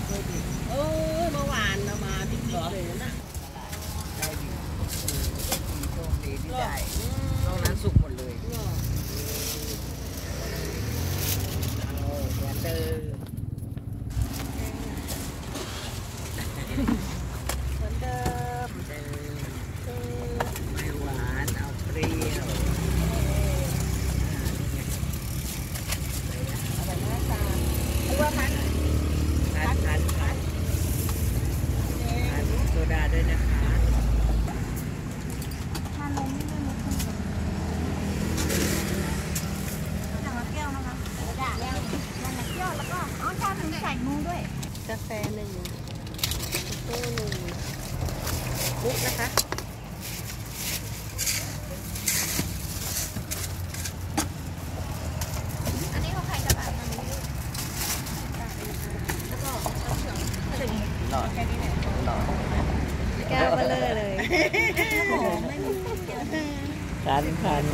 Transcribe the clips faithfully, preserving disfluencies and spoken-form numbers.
เออเมื่อวานเรามาที่นี่เลยนะได้ดีมีโชคดีที่ได้นอกนั้นสุกหมดเลยเอาอย่าเดินเหมือนเดิมไม่หวานเอาเปรี้ยวอะไรหน้าตาหรือว่าพันพันพันพันพันโซดาด้วยนะคะทานนมไม่ได้มุกคนเดียวอย่างละแก้วนะคะอย่างละแก้วแล้วก็อ๋อชาถึงใส่มุ้งด้วยกาแฟหนึ่งตู้หนึ่งมุกนะคะอันนี้เขาใครจะแบบมันแล้วก็เอาเฉื่อยถึงแค่นี้แหละแก้วเบลอเลยหอมไม่มีเยอะพันพัน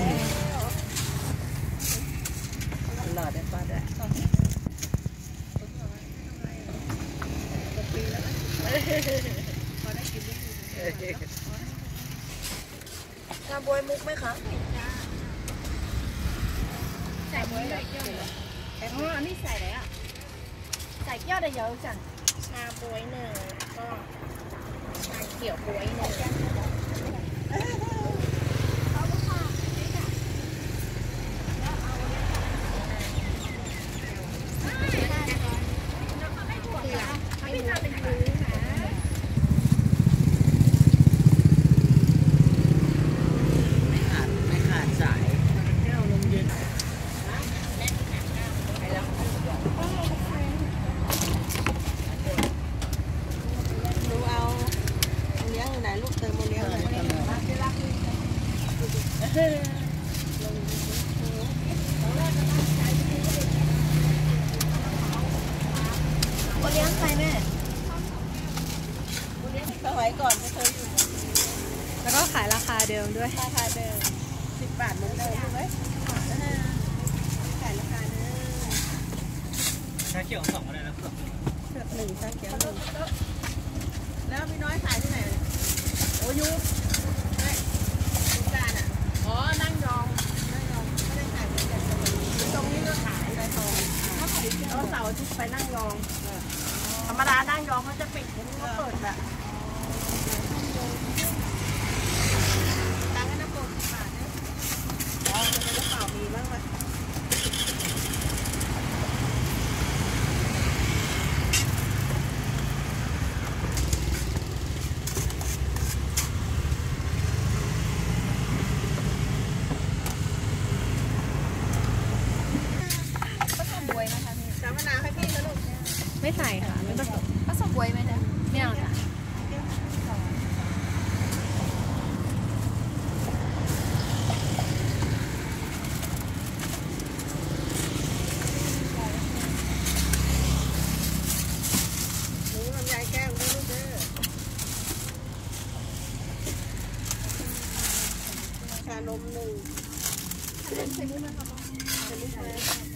หลอดได้ป้าด้วยชาบวยมุกไหมคะใส่บวยใส่เกี๊ยวเลยอ๋ออันนี้ใส่เลยอ่ะใส่เกี๊ยวได้เยอะจังชาบวยหนึ่งก็ชาเขียวบวยหนึ่งโอเลี้ยงใครแม่โอเลี้ยงสมัยก่อนไม่เคยอยู่แล้วก็ขายราคาเดิมด้วยราคาเดิมสิบบาทเหมือนเดิมใช่ไหมขายราคาเดิมชาเขียวสองอะไรนะเผือกหนึ่งชาเขียวหนึ่งแล้วพี่น้อยขายที่ไหนโอยูไม่ทุกการอ่ะอ๋อนั่งยองนั่งยองไม่ได้ขายที่ไหนตรงนี้ก็ขายในตรงแล้วเสาร์อาทิตย์ไปนั่งยองธรรมดานั่งยองเขาจะปิดเขาเปิดแบบตังค์ให้น้ำโปรดสิบบาทเนี่ยอ๋อจะเป็นกระเป๋ามีบ้างไหมไม่ใส่ค่ะไม่ผสมผสมบวยไหมจ๊ะไม่เอาจ้ะหนูลำไยแก้วไม่รู้เด้อชานมหนึ่งใส่มุ้งไหมคะใส่มุ้งไหม